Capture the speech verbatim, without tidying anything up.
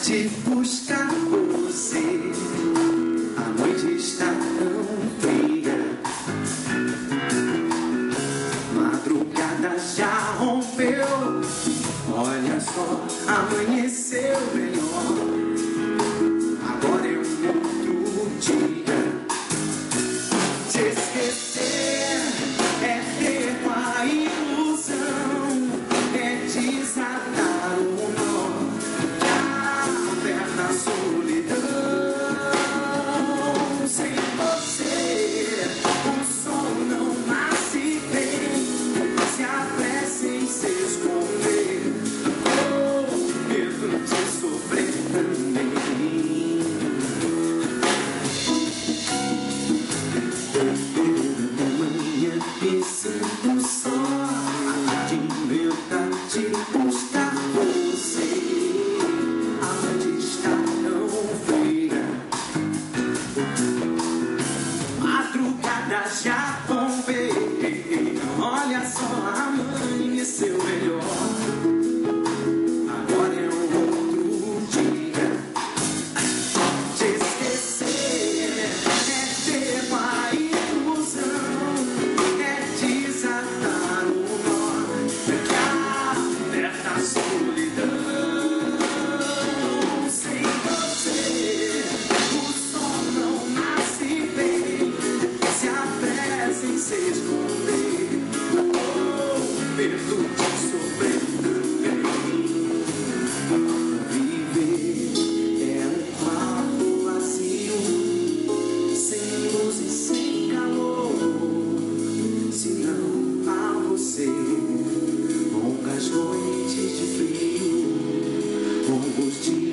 de buscar você. A noite está tão fria, madrugada já rompeu. Olha só, amanheceu melhor. Agora é um outro dia. Te esquecer é ter uma ilusão, é desatar o nó que aperta a solidão. Sem você o sol não nasce bem, se apressa em se esconder. Oh, medo de sofrer também. Me sinto só, de inventar de buscar você. A noite está tão fria, madrugada já rompeu. Olha só, amanheceu melhor. Agora é um outro dia. Te esquecer é ter uma ilusão, desatar o nó que aperta a solidão. Sem você o sol não nasce bem, se apressa em se esconder. Oh, medo de sofrer também. Viver é um quarto vazio, sem luz e sem calor. Se não há você, longas noites de frio, longos dias